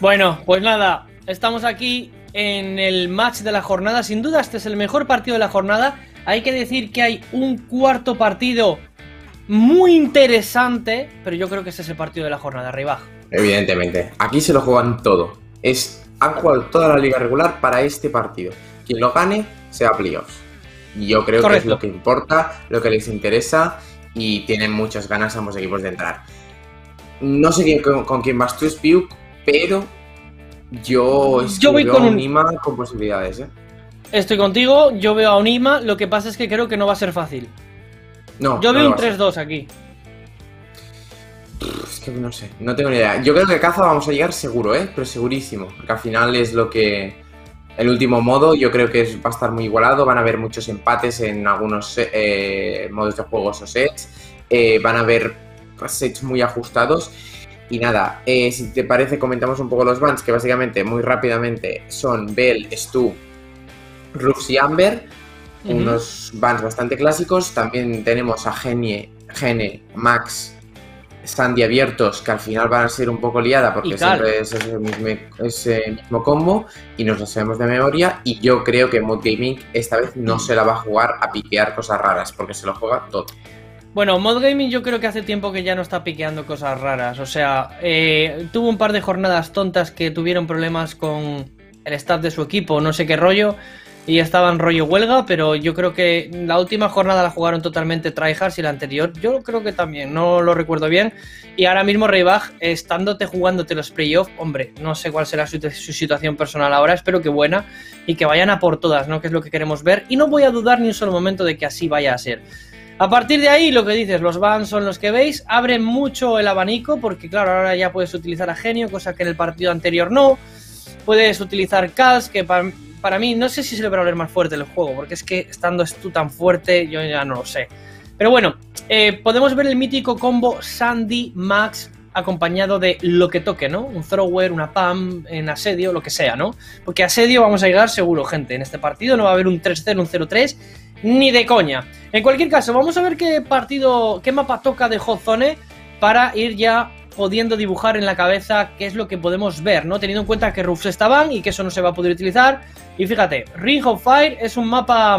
Bueno, pues nada, estamos aquí en el match de la jornada. Sin duda este es el mejor partido de la jornada. Hay que decir que hay un cuarto partido muy interesante, pero yo creo que ese es el partido de la jornada, Ribaj. Evidentemente, aquí se lo juegan todo. Han jugado toda la liga regular para este partido. Quien lo gane se va a playoffs. Y yo creo que es lo que importa, lo que les interesa, y tienen muchas ganas ambos equipos de entrar. No sé con quién vas tú, Spiuk, pero yo voy veo con a Unima con posibilidades, ¿eh? Estoy contigo, yo veo a Unima, lo que pasa es que creo que no va a ser fácil. No, yo veo no un 3-2 aquí. Es que no sé, no tengo ni idea. Yo creo que Caza vamos a llegar seguro, pero segurísimo. Porque al final es lo que... El último modo yo creo que va a estar muy igualado. Van a haber muchos empates en algunos modos de juegos o sets. Van a haber sets muy ajustados. Y nada, si te parece comentamos un poco los bans, que básicamente, muy rápidamente, son Bell, Stu, Rux y Amber. Unos bans bastante clásicos. También tenemos a Gene, Max, Sandy abiertos, que al final van a ser un poco liada porque siempre es ese mismo combo y nos lo sabemos de memoria. Y yo creo que Mod Gaming esta vez no se la va a jugar a piquear cosas raras porque se lo juega todo. Bueno, Mod Gaming yo creo que hace tiempo que ya no está piqueando cosas raras. O sea, tuvo un par de jornadas tontas que tuvieron problemas con el staff de su equipo, no sé qué rollo, y estaban rollo huelga, pero yo creo que la última jornada la jugaron totalmente tryhards y la anterior yo creo que también, no lo recuerdo bien. Y ahora mismo Ribaj, jugándote los playoffs, hombre, no sé cuál será su situación personal ahora, espero que buena y que vayan a por todas, ¿no? Que es lo que queremos ver, y no voy a dudar ni un solo momento de que así vaya a ser. A partir de ahí, lo que dices, los bans son los que veis, abren mucho el abanico, porque claro, ahora ya puedes utilizar a Genio, cosa que en el partido anterior no. Puedes utilizar Kals, que para mí, no sé si se le va a volver más fuerte el juego, porque es que estando Stu tan fuerte, yo ya no lo sé. Pero bueno, podemos ver el mítico combo Sandy Max acompañado de lo que toque, ¿no? Un thrower, una PAM, en asedio, lo que sea, ¿no? Porque asedio vamos a llegar seguro, gente. En este partido no va a haber un 3-0, un 0-3, ni de coña. En cualquier caso, vamos a ver qué mapa toca de Hot Zone para ir ya pudiendo dibujar en la cabeza qué es lo que podemos ver, ¿no? Teniendo en cuenta que Roofs estaban y que eso no se va a poder utilizar. Y fíjate, Ring of Fire es un mapa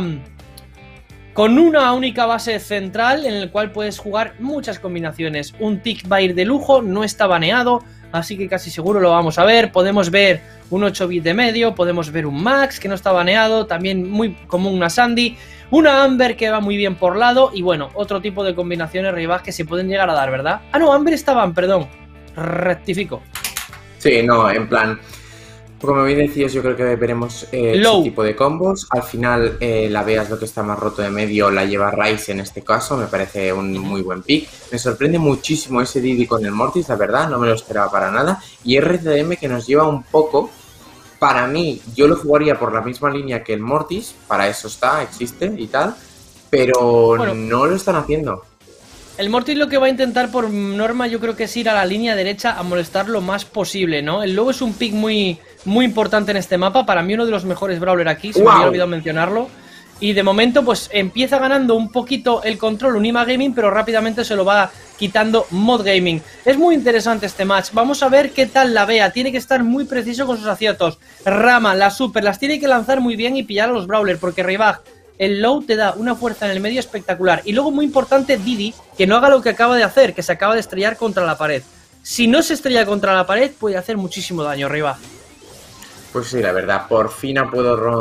con una única base central en el cual puedes jugar muchas combinaciones. Un tick va a ir de lujo, no está baneado, así que casi seguro lo vamos a ver. Podemos ver un 8 bit de medio, podemos ver un Max que no está baneado, también muy común una Sandy, una Amber que va muy bien por lado, y bueno, otro tipo de combinaciones Ribaj que se pueden llegar a dar, ¿verdad? Ah, no, Amber estaban, perdón, rectifico. Sí, no, en plan, como bien decías, yo creo que veremos ese tipo de combos. Al final, la Bea es lo que está más roto de medio, la lleva Ryze en este caso, me parece un muy buen pick. Me sorprende muchísimo ese Didi con el Mortis, la verdad, no me lo esperaba para nada. Y RCDM que nos lleva un poco... Para mí, yo lo jugaría por la misma línea que el Mortis, para eso existe y tal, pero bueno, no lo están haciendo. El Mortis lo que va a intentar por norma yo creo que es ir a la línea derecha a molestar lo más posible, ¿no? El lobo es un pick muy importante en este mapa, para mí uno de los mejores brawler aquí, se me había olvidado mencionarlo. Y de momento pues empieza ganando un poquito el control Unima Gaming, pero rápidamente se lo va quitando Mod Gaming. Es muy interesante este match, vamos a ver qué tal la Bea, tiene que estar muy preciso con sus aciertos. Rama, la super, las tiene que lanzar muy bien y pillar a los brawlers, porque Ribaj, el low te da una fuerza en el medio espectacular. Y luego muy importante Didi, que no haga lo que acaba de hacer, que se acaba de estrellar contra la pared. Si no se estrella contra la pared puede hacer muchísimo daño, Ribaj. Pues sí, la verdad, por fin ha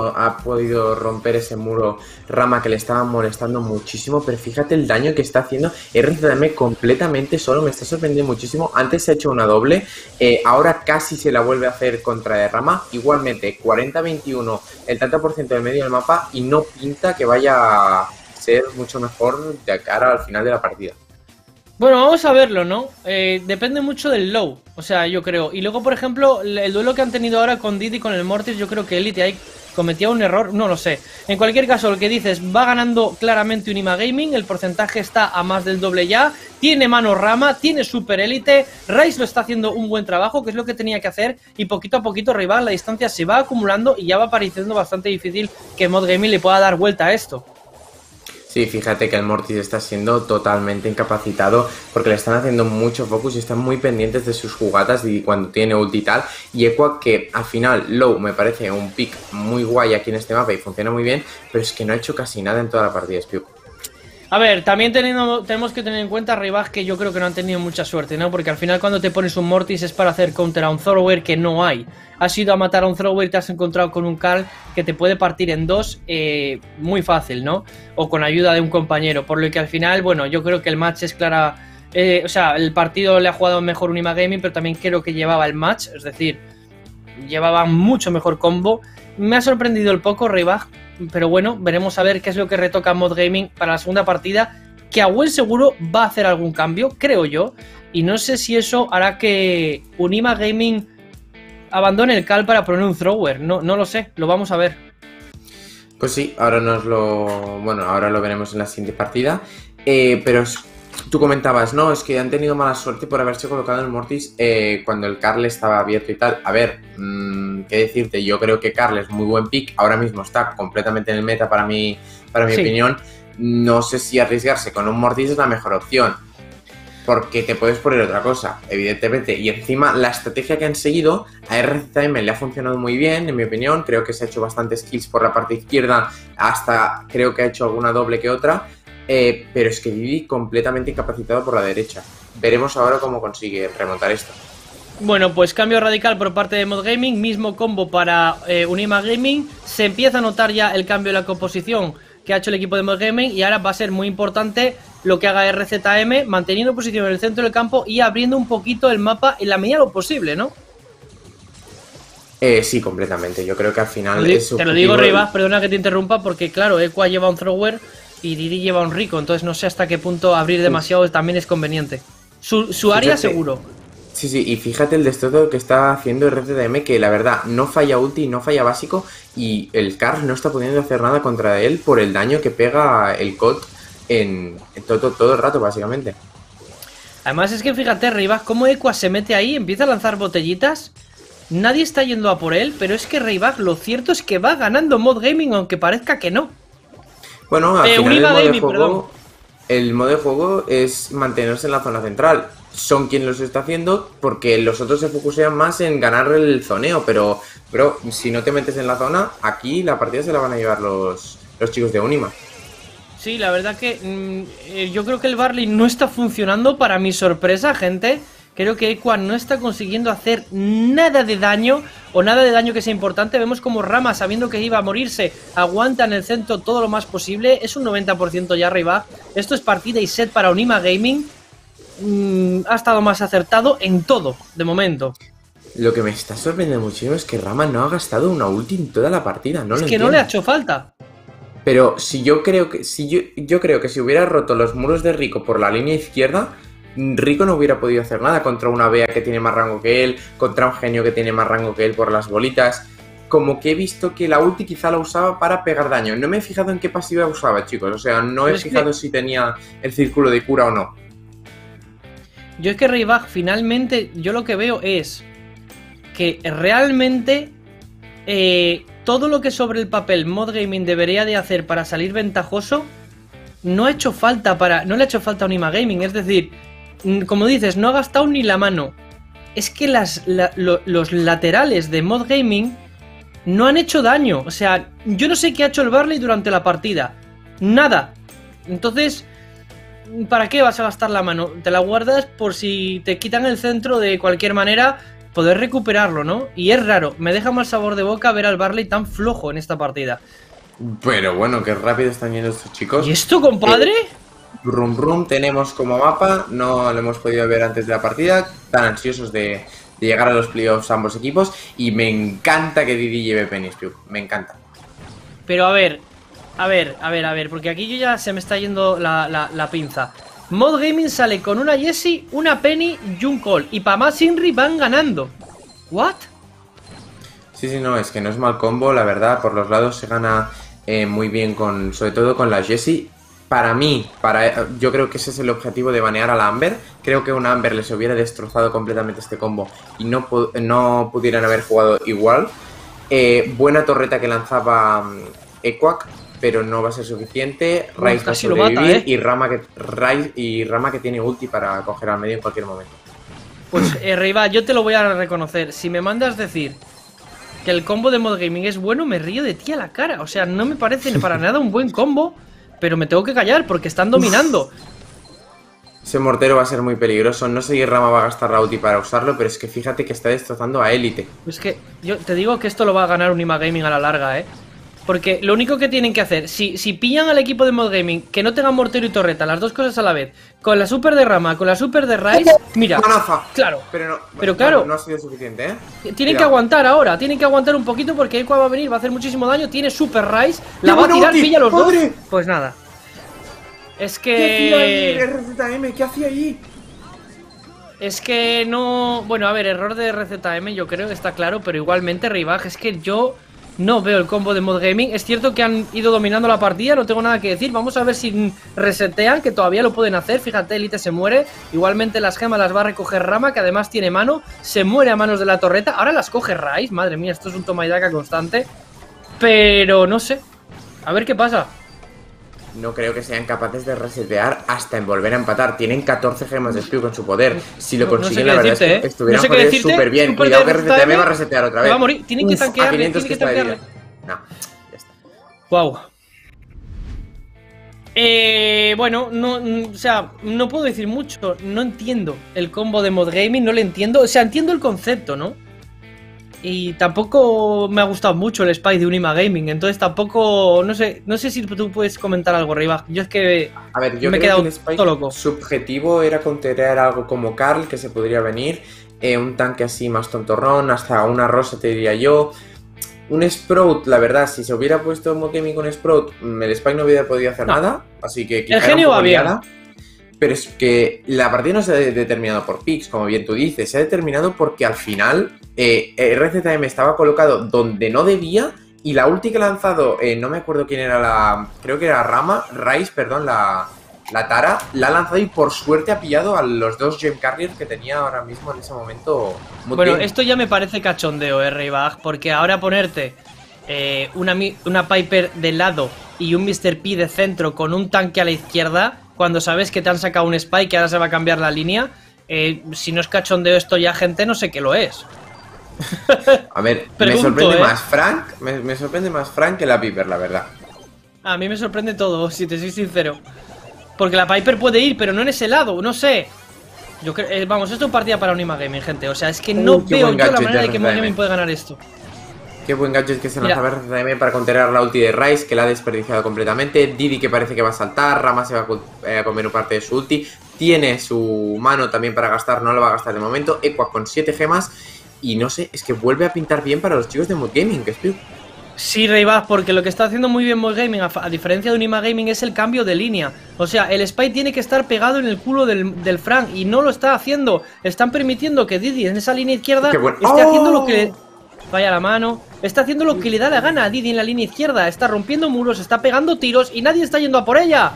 podido romper ese muro Rama que le estaba molestando muchísimo, pero fíjate el daño que está haciendo RCDM completamente solo, me está sorprendiendo muchísimo. Antes se ha hecho una doble, ahora casi se la vuelve a hacer contra Rama, igualmente 40-21, el 30% del medio del mapa, y no pinta que vaya a ser mucho mejor de cara al final de la partida. Bueno, vamos a verlo, ¿no? Depende mucho del low, o sea, yo creo. Y luego, por ejemplo, el duelo que han tenido ahora con Didi con el Mortis, yo creo que Elite ahí cometía un error, no lo sé. En cualquier caso, lo que dices, va ganando claramente Unima Gaming, el porcentaje está a más del doble ya, tiene mano Rama, tiene Super Elite, Ryze lo está haciendo un buen trabajo, que es lo que tenía que hacer, y poquito a poquito Rival, la distancia se va acumulando y ya va pareciendo bastante difícil que Mod Gaming le pueda dar vuelta a esto. Sí, fíjate que el Mortis está siendo totalmente incapacitado porque le están haciendo mucho focus y están muy pendientes de sus jugadas y cuando tiene ulti y tal. Y Equa, que al final Low me parece un pick muy guay aquí en este mapa y funciona muy bien, pero es que no ha hecho casi nada en toda la partida, Spiu. A ver, también tenemos que tener en cuenta, Ribaj, que yo creo que no han tenido mucha suerte, ¿no? Porque al final cuando te pones un Mortis es para hacer counter a un thrower que no hay. Has ido a matar a un thrower y te has encontrado con un Karl que te puede partir en dos muy fácil, ¿no? O con ayuda de un compañero. Por lo que al final, bueno, yo creo que el match es clara... o sea, el partido le ha jugado mejor Unima Gaming, pero también creo que llevaba el match. Es decir, llevaba mucho mejor combo. Me ha sorprendido el poco, Ribaj. Pero bueno, veremos a ver qué es lo que retoca Mod Gaming para la segunda partida, que a buen seguro va a hacer algún cambio, creo yo, y no sé si eso hará que Unima Gaming abandone el Cal para poner un thrower, no lo sé, lo vamos a ver. Pues sí, ahora ahora lo veremos en la siguiente partida, pero tú comentabas, no, es que han tenido mala suerte por haberse colocado el Mortis cuando el Karl estaba abierto y tal. A ver, qué decirte, yo creo que Karl es muy buen pick, ahora mismo está completamente en el meta para mi sí. Opinión. No sé si arriesgarse con un Mortis es la mejor opción, porque te puedes poner otra cosa, evidentemente, y encima la estrategia que han seguido a RCTM le ha funcionado muy bien, en mi opinión. Creo que se ha hecho bastantes kills por la parte izquierda, hasta creo que ha hecho alguna doble que otra. Pero es que Vivi completamente incapacitado por la derecha. Veremos ahora cómo consigue remontar esto. Bueno, pues cambio radical por parte de Mod Gaming, mismo combo para Unima Gaming. Se empieza a notar ya el cambio en la composición que ha hecho el equipo de Mod Gaming y ahora va a ser muy importante lo que haga RZM, manteniendo posición en el centro del campo y abriendo un poquito el mapa en la medida de lo posible, ¿no? Sí, completamente. Yo creo que al final te lo digo, Ribas, perdona que te interrumpa, porque claro, Equa lleva un thrower y Didi lleva un Rico, entonces no sé hasta qué punto abrir demasiado también es conveniente. Su área seguro. Sí, sí, y fíjate el destrozo que está haciendo RTDM, que la verdad no falla ulti, no falla básico, y el Karl no está pudiendo hacer nada contra él por el daño que pega el Colt en todo el rato, básicamente. Además es que fíjate, Ribas, cómo Equa se mete ahí, empieza a lanzar botellitas. Nadie está yendo a por él, pero es que Ribas, lo cierto es que va ganando Mod Gaming, aunque parezca que no. Bueno, al final el modo de juego es mantenerse en la zona central. Son quienes los está haciendo porque los otros se focusean más en ganar el zoneo. Pero, bro, si no te metes en la zona, aquí la partida se la van a llevar los chicos de Unima. Sí, la verdad que yo creo que el Barley no está funcionando, para mi sorpresa, gente. Creo que Equa no está consiguiendo hacer nada de daño, o nada de daño que sea importante. Vemos como Rama, sabiendo que iba a morirse, aguanta en el centro todo lo más posible. Es un 90% ya arriba. Esto es partida y set para Unima Gaming. Ha estado más acertado en todo, de momento. Lo que me está sorprendiendo muchísimo es que Rama no ha gastado una ulti en toda la partida. No es lo que entiendo. No le ha hecho falta. Pero si yo creo que yo creo que si hubiera roto los muros de Rico por la línea izquierda, Rico no hubiera podido hacer nada contra una Bea que tiene más rango que él, contra un genio que tiene más rango que él por las bolitas. Como que he visto que la ulti quizá la usaba para pegar daño. No me he fijado en qué pasiva usaba, chicos. O sea, no he fijado si tenía el círculo de cura o no. Yo es que Reibach, finalmente, yo lo que veo es que realmente todo lo que sobre el papel Mod Gaming debería de hacer para salir ventajoso no le ha hecho falta a Unima Gaming. Es decir, como dices, no ha gastado ni la mano. Es que los laterales de Mod Gaming no han hecho daño. O sea, yo no sé qué ha hecho el Barley durante la partida. Nada. Entonces, ¿para qué vas a gastar la mano? Te la guardas por si te quitan el centro de cualquier manera, poder recuperarlo, ¿no? Y es raro, me deja mal sabor de boca ver al Barley tan flojo en esta partida. Pero bueno, qué rápido están yendo estos chicos. ¿Y esto, compadre? Rum Rum tenemos como mapa, no lo hemos podido ver antes de la partida, tan ansiosos de llegar a los playoffs ambos equipos, y me encanta que Didi lleve Penny's Club, me encanta. Pero a ver, porque aquí yo ya se me está yendo la pinza. Mod Gaming sale con una Jessie, una Penny y un Cole, y para más Inri van ganando. ¿What? Sí, no, es que no es mal combo, la verdad, por los lados se gana muy bien, sobre todo con la Jessie. Para mí, yo creo que ese es el objetivo de banear a la Amber. Creo que una Amber les hubiera destrozado completamente este combo y no pudieran haber jugado igual. Buena torreta que lanzaba Equac. pero no va a ser suficiente. Ryze va a casi lo sobrevivir mata, y Rama que tiene ulti para coger al medio en cualquier momento. Pues, Reiva, yo te lo voy a reconocer. Si me mandas decir que el combo de Mod Gaming es bueno, me río de ti a la cara. O sea, no me parece para nada un buen combo, pero me tengo que callar porque están dominando. Ese mortero va a ser muy peligroso. No sé si Rama va a gastar la ulti para usarlo, pero es que fíjate que está destrozando a Élite. Es que yo te digo que esto lo va a ganar Unima Gaming a la larga, ¿eh? Porque lo único que tienen que hacer, si pillan al equipo de Mod Gaming que no tengan mortero y torreta, las dos cosas a la vez, con la super de Rama, con la super de Ryze, mira, ¡Manaza! claro, Pero claro, no ha sido suficiente, ¿eh? Tienen que aguantar ahora, tienen que aguantar un poquito porque Equa va a venir, va a hacer muchísimo daño, tiene super Ryze, la va a tirar, pilla los dos. Pues nada. Es que... ¿Qué hacía ahí RZM? ¿Qué hacía ahí? Es que no... Bueno, a ver, error de RZM yo creo que está claro, pero igualmente Reibaj, es que yo no veo el combo de Mod Gaming. Es cierto que han ido dominando la partida, no tengo nada que decir. Vamos a ver si resetean, que todavía lo pueden hacer. Fíjate, Élite se muere. Igualmente las gemas las va a recoger Rama, que además tiene mano. Se muere a manos de la torreta. Ahora las coge Ryze. Madre mía, esto es un toma y daca constante. Pero no sé. A ver qué pasa. No creo que sean capaces de resetear hasta en volver a empatar. Tienen 14 gemas de Spew con su poder. Si lo consiguen, la verdad es que estuvieran súper bien. Cuidado que RZM va a resetear otra vez. Va a morir. Tienen que tanquearle. Tienen que tanquearle. No, ya está. Wow. Bueno, no, o sea, no puedo decir mucho. No entiendo el combo de Mod Gaming, no le entiendo. O sea, entiendo el concepto, ¿no? Y tampoco me ha gustado mucho el spy de Unima Gaming, entonces tampoco, no sé si tú puedes comentar algo, Reibaj. Yo es que a ver, yo me he creo quedado que el spy todo loco. Su objetivo era counterear algo como Karl, que se podría venir, un tanque así más tontorrón, hasta una rosa te diría yo. Un Sprout, la verdad, si se hubiera puesto Mod Gaming con Sprout, el spy no hubiera podido hacer nada, así que el genio va bien. Pero es que la partida no se ha determinado por picks, como bien tú dices, se ha determinado porque al final RZM estaba colocado donde no debía y la ulti que ha lanzado, no me acuerdo quién era creo que era Ryze, perdón, la Tara, la ha lanzado y por suerte ha pillado a los dos gem carriers que tenía ahora mismo en ese momento. Bueno, esto ya me parece cachondeo, Reibaj, porque ahora ponerte una Piper de lado y un Mr. P de centro con un tanque a la izquierda, cuando sabes que te han sacado un spy que ahora se va a cambiar la línea, si no es cachondeo esto ya, gente, no sé qué lo es. A ver, me sorprende más Frank, me sorprende más Frank que la Piper, la verdad. A mí me sorprende todo, si te soy sincero. Porque la Piper puede ir, pero no en ese lado, no sé. Yo creo, vamos, esto es partida para Unima Gaming, gente. O sea, es que no veo yo la manera de que Mod Gaming puede ganar esto. Qué buen gadget que se lanzaba RZM para contener la ulti de Ryze, que la ha desperdiciado completamente. Didi que parece que va a saltar, Rama se va a comer un parte de su ulti. Tiene su mano también para gastar, no lo va a gastar de momento. Equa con 7 gemas y no sé, es que vuelve a pintar bien para los chicos de Mod Gaming, que es Spew. Sí, Reibaj, porque lo que está haciendo muy bien Mod Gaming, a diferencia de Unima Gaming, es el cambio de línea. O sea, el Spy tiene que estar pegado en el culo del Frank y no lo está haciendo. Están permitiendo que Didi en esa línea izquierda esté haciendo lo que... Vaya la mano. Está haciendo lo que le da la gana a Didi en la línea izquierda. Está rompiendo muros, está pegando tiros y nadie está yendo a por ella.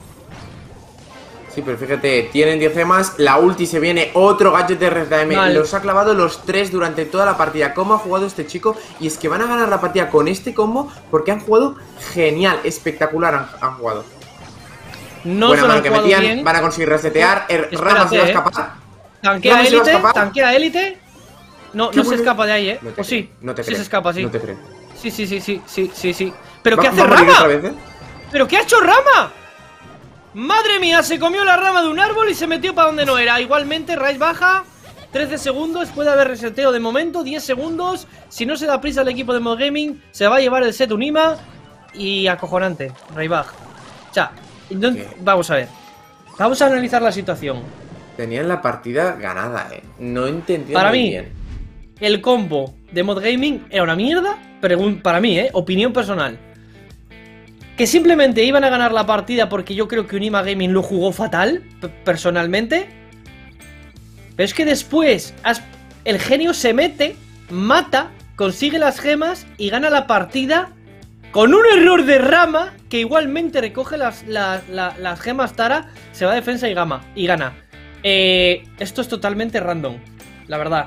Sí, pero fíjate, tienen 10 gemas, la ulti se viene, otro gadget de RZM, los ha clavado los 3 durante toda la partida. ¿Cómo ha jugado este chico? Y es que van a ganar la partida con este combo porque han jugado genial, espectacular han jugado. No buena mano que metían, bien. Van a conseguir resetear, Rama se va a escapar. Tanquea Élite. No se escapa de ahí, No pues sí, no te sí creo, se escapa, sí. No te creo. Sí. ¿Pero qué hace Rama? Otra vez, ¿eh? ¿Pero qué ha hecho Rama? Madre mía, se comió la rama de un árbol y se metió para donde no era. Igualmente, Ryze baja 13 segundos, puede haber reseteo de momento, 10 segundos. Si no se da prisa el equipo de Mod Gaming, se va a llevar el set Unima. Y acojonante, Reibaj. O sea, vamos a ver. Vamos a analizar la situación. Tenían la partida ganada, no entendía para muy mí, bien. El combo de Mod Gaming era una mierda, para mí, opinión personal. Que simplemente iban a ganar la partida porque yo creo que Unima Gaming lo jugó fatal, personalmente. Pero es que después el genio se mete, mata, consigue las gemas y gana la partida con un error de Rama que igualmente recoge las gemas Tara, se va a defensa y gana. Esto es totalmente random, la verdad.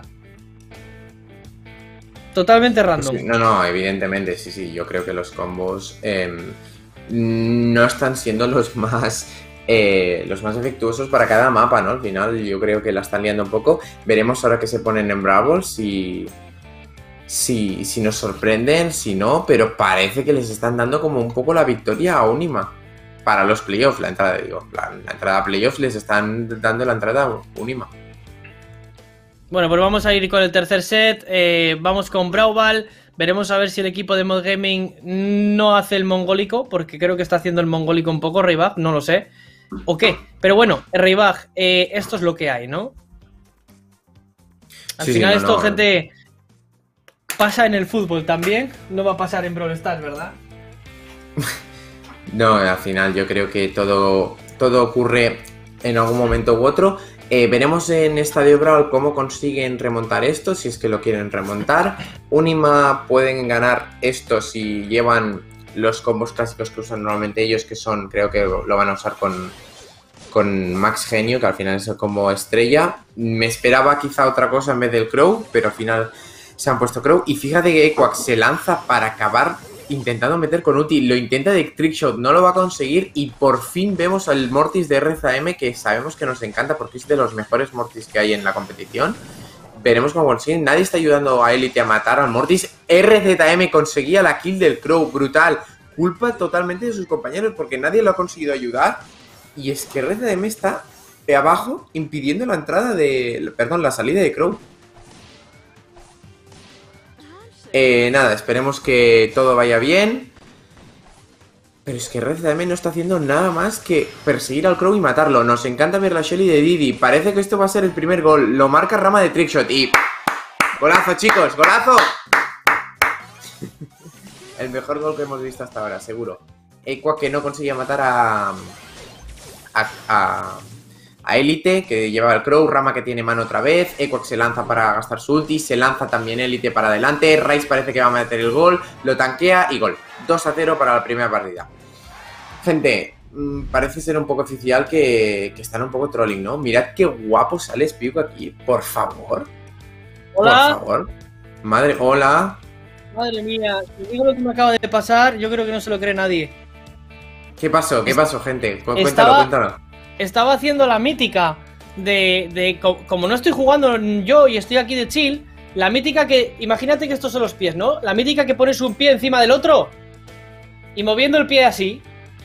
Totalmente random. Sí, no, evidentemente, sí, yo creo que los combos no están siendo los más efectuosos para cada mapa, ¿no? Al final yo creo que la están liando un poco. Veremos ahora que se ponen en Bravos si nos sorprenden, si no, pero parece que les están dando como un poco la victoria a Unima. Para los playoffs, la entrada, digo, la entrada a playoffs les están dando la entrada a Unima. Bueno, pues vamos a ir con el tercer set. Vamos con Brawl. Veremos a ver si el equipo de Mod Gaming no hace el mongólico, porque creo que está haciendo el mongólico un poco Reibag, no lo sé. ¿O qué? Pero bueno, Reibag, esto es lo que hay, ¿no? Al final esto, gente, pasa en el fútbol también. No va a pasar en Brawl Stars, ¿verdad? No, al final yo creo que todo ocurre en algún momento u otro. Veremos en Estadio Brawl cómo consiguen remontar esto, si es que lo quieren remontar. Unima pueden ganar esto si llevan los combos clásicos que usan normalmente ellos, que son, creo que lo van a usar con Max Genio, que al final es el combo estrella. Me esperaba quizá otra cosa en vez del Crow, pero al final se han puesto Crow. Y fíjate que Equax se lanza para acabar intentando meter con ulti, lo intenta de trickshot, no lo va a conseguir y por fin vemos al Mortis de RZM, que sabemos que nos encanta porque es de los mejores Mortis que hay en la competición. Veremos cómo consiguen, nadie está ayudando a Elite a matar al Mortis. RZM conseguía la kill del Crow, brutal, culpa totalmente de sus compañeros porque nadie lo ha conseguido ayudar y es que RZM está de abajo impidiendo la entrada de, perdón, la salida de Crow. Nada, esperemos que todo vaya bien. Pero es que RZM no está haciendo nada más que perseguir al Crow y matarlo. Nos encanta ver la Shelly de Didi. Parece que esto va a ser el primer gol. Lo marca Rama de Trickshot y... ¡Golazo, chicos! ¡Golazo! El mejor gol que hemos visto hasta ahora, seguro. Equa que no conseguía matar a Elite, que llevaba el Crow. Rama que tiene mano otra vez. Equax se lanza para gastar su ulti. Se lanza también Elite para adelante. Ryze parece que va a meter el gol. Lo tanquea y gol. 2-0 para la primera partida. Gente, parece ser un poco oficial que están un poco trolling, ¿no? Mirad qué guapo sale Spiuk aquí. Por favor. Hola. Por favor. Madre, hola. Madre mía, si digo lo que me acaba de pasar, yo creo que no se lo cree nadie. ¿Qué pasó? ¿Qué pasó, gente? Cuéntalo. Estaba haciendo la mítica como no estoy jugando yo y estoy aquí de chill, la mítica que, imagínate que estos son los pies, ¿no? La mítica que pones un pie encima del otro y moviendo el pie así.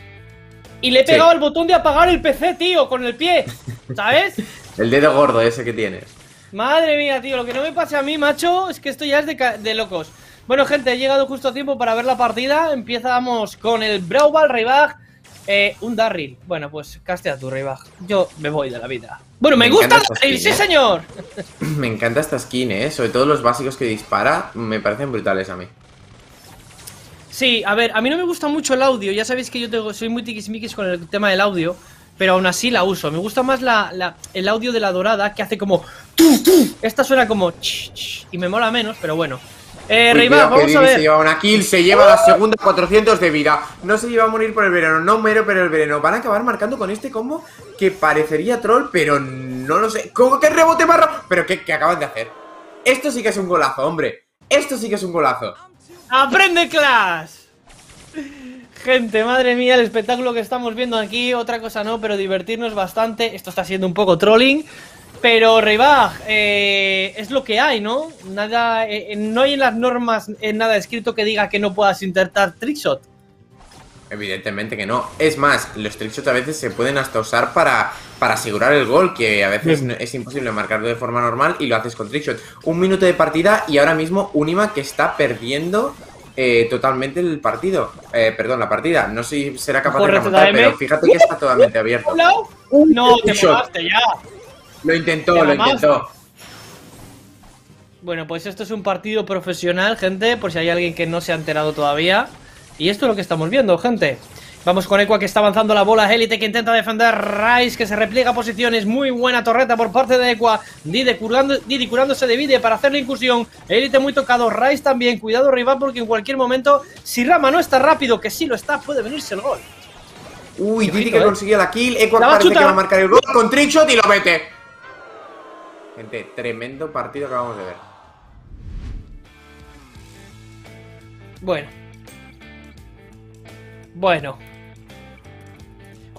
Y le he pegado el botón de apagar el PC, tío, con el pie, ¿sabes? El dedo gordo ese que tienes. Madre mía, tío, lo que no me pase a mí, macho, es que esto ya es de locos. Bueno, gente, he llegado justo a tiempo para ver la partida. Empezamos con el Brawl, Reibag. Un Darryl. Bueno, pues castea tu Reibag. Yo me voy de la vida. Bueno, me gusta el Darryl, sí señor. Me encanta esta skin, sobre todo los básicos que dispara. Me parecen brutales a mí. Sí, a ver, a mí no me gusta mucho el audio. Ya sabéis que yo soy muy tiquismiquis con el tema del audio, pero aún así la uso. Me gusta más el audio de la dorada, que hace como... Esta suena como... y me mola menos, pero bueno. Reibag, vamos a ver. Se lleva una kill, se lleva la segunda 400 de vida. No se lleva a morir por el veneno, no muere por el veneno. Van a acabar marcando con este combo que parecería troll, pero no lo sé. ¿Cómo que rebote marro? ¿Pero qué acaban de hacer? Esto sí que es un golazo, hombre. Esto sí que es un golazo. ¡Aprende, Clash! Gente, madre mía, el espectáculo que estamos viendo aquí. Otra cosa no, pero divertirnos bastante. Esto está siendo un poco trolling. Pero Reibag, es lo que hay, ¿no? Nada, no hay en las normas nada escrito que diga que no puedas intentar trickshot. Evidentemente que no. Es más, los trickshots a veces se pueden hasta usar para asegurar el gol, que a veces es imposible marcarlo de forma normal y lo haces con trickshot. 1 minuto de partida y ahora mismo Unima que está perdiendo totalmente el partido. Perdón, la partida. No sé si será capaz de remontar, pero fíjate que está totalmente abierto. No, te molaste ya. Lo intentó. Bueno, pues esto es un partido profesional, gente, por si hay alguien que no se ha enterado todavía. Y esto es lo que estamos viendo, gente. Vamos con Equa que está avanzando la bola. Elite que intenta defender. Ryze que se repliega posiciones. Muy buena torreta por parte de Equa. Didi curándose de vida para hacer la incursión. Elite muy tocado. Ryze también. Cuidado, rival, porque en cualquier momento, si Rama no está rápido, que sí lo está, puede venirse el gol. Uy, Didi que consiguió la kill. Equa parece que va a marcar el gol con trickshot y lo mete. Gente, tremendo partido que acabamos de ver. Bueno,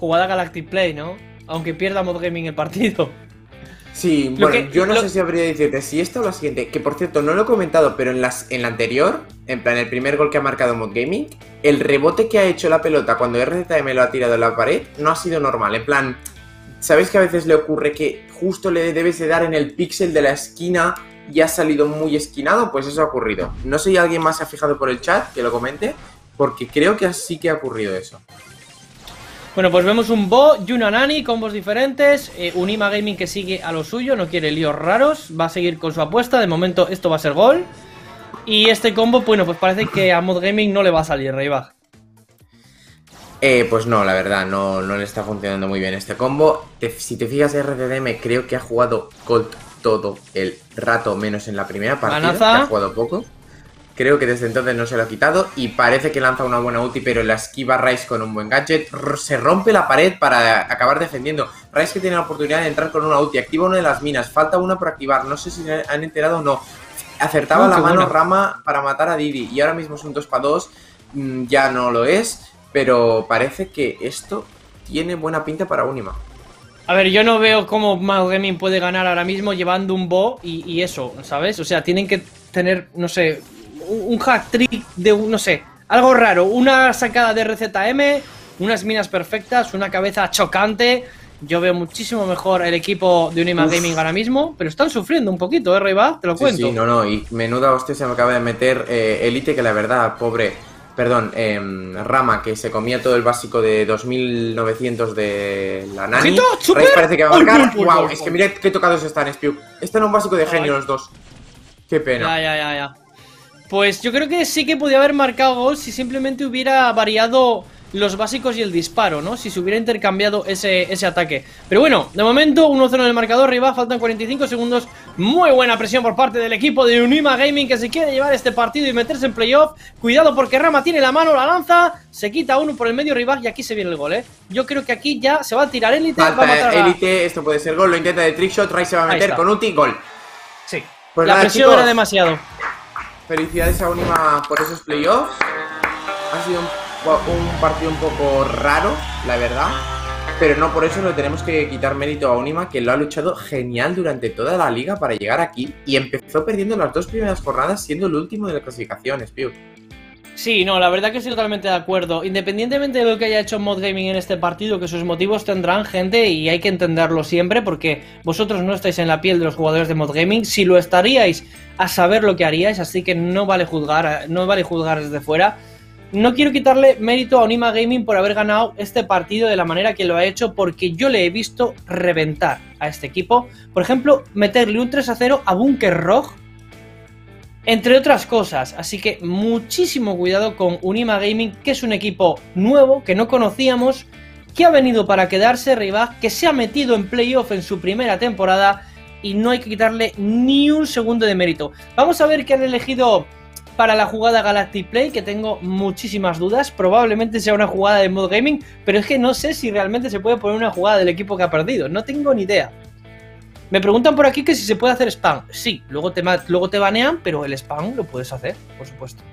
jugada Galactic Play, ¿no? Aunque pierda Mod Gaming el partido. Sí, bueno, yo no sé si habría decirte si esta o la siguiente, que por cierto no lo he comentado, pero en la anterior, en plan el primer gol que ha marcado Mod Gaming, el rebote que ha hecho la pelota cuando RZM lo ha tirado en la pared no ha sido normal, en plan, ¿sabéis que a veces le ocurre que justo le debes de dar en el píxel de la esquina y ha salido muy esquinado? Pues eso ha ocurrido. No sé si alguien más se ha fijado por el chat, que lo comente, porque creo que así que ha ocurrido eso. Bueno, pues vemos un Bo y una Nani, combos diferentes. Unima Gaming que sigue a lo suyo, no quiere líos raros. Va a seguir con su apuesta. De momento esto va a ser gol. Y este combo, bueno, pues parece que a Mod Gaming no le va a salir, Reibach. Pues no, la verdad, no le está funcionando muy bien este combo. Si te fijas, RCDM creo que ha jugado Colt todo el rato, menos en la primera partida, que ha jugado poco. Creo que desde entonces no se lo ha quitado y parece que lanza una buena ulti, pero la esquiva Ryze con un buen gadget. Se rompe la pared para acabar defendiendo. Ryze que tiene la oportunidad de entrar con una ulti, activa una de las minas, falta una por activar, no sé si han enterado o no. Acertaba la mano Rama para matar a Didi y ahora mismo es un 2 para 2, ya no lo es, pero parece que esto tiene buena pinta para Unima. A ver, yo no veo cómo Mod Gaming puede ganar ahora mismo llevando un Bo y eso, ¿sabes? O sea, tienen que tener, no sé, un hack trick de, no sé, algo raro. Una sacada de RZM, unas minas perfectas, una cabeza chocante. Yo veo muchísimo mejor el equipo de Unima Gaming ahora mismo, pero están sufriendo un poquito, Reibach, te lo cuento. Sí, no, y menuda hostia se me acaba de meter Elite, que la verdad, pobre, perdón, Rama, que se comía todo el básico de 2900 de la Nani. Ryze parece que va a marcar. Wow, es que mirad qué tocados están, Spew. Están un básico de genio los dos. Qué pena. Ya. Pues yo creo que sí que podía haber marcado gol si simplemente hubiera variado los básicos y el disparo, ¿no? Si se hubiera intercambiado ese ataque. Pero bueno, de momento 1-0 en el marcador, Riva, faltan 45 segundos. Muy buena presión por parte del equipo de Unima Gaming, que se quiere llevar este partido y meterse en playoff. Cuidado porque Rama tiene la mano, la lanza, se quita uno por el medio, Riva, y aquí se viene el gol, ¿eh? Yo creo que aquí ya se va a tirar Elite. Falta Elite, esto puede ser gol, lo intenta de trickshot, Ryze se va a meter con ulti, gol. Sí, pues la nada, presión chicos, era demasiado. Felicidades a Unima por esos playoffs. Ha sido un partido un poco raro, la verdad, pero no por eso le tenemos que quitar mérito a Unima, que lo ha luchado genial durante toda la liga para llegar aquí y empezó perdiendo las dos primeras jornadas siendo el último de la clasificación, Spew. Sí, no, la verdad que estoy totalmente de acuerdo. Independientemente de lo que haya hecho Mod Gaming en este partido, que sus motivos tendrán, gente, y hay que entenderlo siempre, porque vosotros no estáis en la piel de los jugadores de Mod Gaming. Si lo estaríais, a saber lo que haríais, así que no vale juzgar desde fuera. No quiero quitarle mérito a Unima Gaming por haber ganado este partido de la manera que lo ha hecho, porque yo le he visto reventar a este equipo. Por ejemplo, meterle un 3-0 a Bunker Rock, entre otras cosas. Así que muchísimo cuidado con Unima Gaming, que es un equipo nuevo, que no conocíamos, que ha venido para quedarse, Reibach, que se ha metido en playoff en su primera temporada y no hay que quitarle ni un segundo de mérito. Vamos a ver qué han elegido para la jugada Galactic Play, que tengo muchísimas dudas. Probablemente sea una jugada de Mod Gaming, pero es que no sé si realmente se puede poner una jugada del equipo que ha perdido. No tengo ni idea. Me preguntan por aquí que si se puede hacer spam. Sí, luego te banean, pero el spam lo puedes hacer, por supuesto.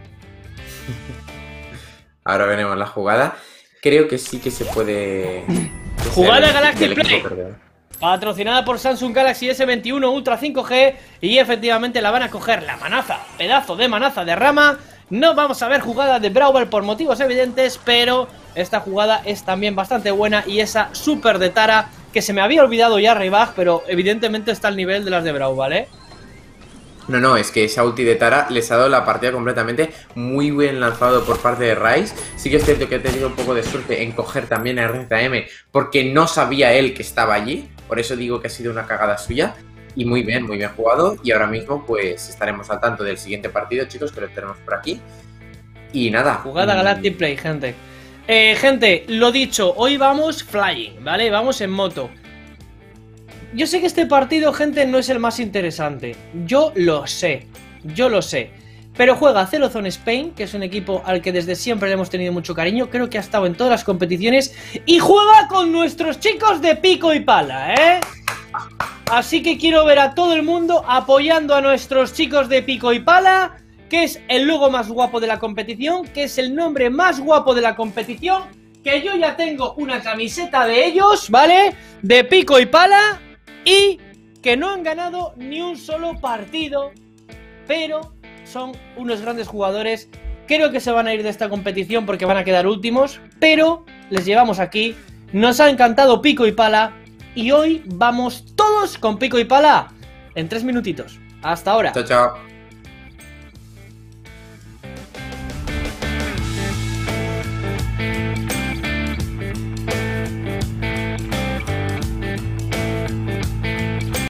Ahora veremos la jugada. Creo que sí que se puede... Jugada Galactic Play, patrocinada por Samsung Galaxy S21 Ultra 5G. Y efectivamente la van a coger la manaza, pedazo de manaza de Rama. No vamos a ver jugada de Brawl por motivos evidentes, pero esta jugada es también bastante buena. Y esa super de Tara, que se me había olvidado ya, Reibach, pero evidentemente está al nivel de las de Brawl, ¿vale? No, es que esa ulti de Tara les ha dado la partida completamente. Muy bien lanzado por parte de Ryze. Sí que es cierto que ha tenido un poco de suerte en coger también a RZM, porque no sabía él que estaba allí. Por eso digo que ha sido una cagada suya. Y muy bien jugado. Y ahora mismo pues estaremos al tanto del siguiente partido, chicos, que lo tenemos por aquí. Y nada. Jugada Galactic Play, gente. Gente, lo dicho, hoy vamos flying, ¿vale? Vamos en moto. Yo sé que este partido, gente, no es el más interesante. Yo lo sé. Pero juega Zelozone Spain, que es un equipo al que desde siempre le hemos tenido mucho cariño. Creo que ha estado en todas las competiciones. Y juega con nuestros chicos de pico y pala, ¿eh? Así que quiero ver a todo el mundo apoyando a nuestros chicos de pico y pala, que es el logo más guapo de la competición, que es el nombre más guapo de la competición, que yo ya tengo una camiseta de ellos, ¿vale? De pico y pala, y que no han ganado ni un solo partido, pero son unos grandes jugadores. Creo que se van a ir de esta competición porque van a quedar últimos, pero les llevamos aquí. Nos ha encantado pico y pala y hoy vamos todos con pico y pala en 3 minutitos. Hasta ahora. Chao, chao.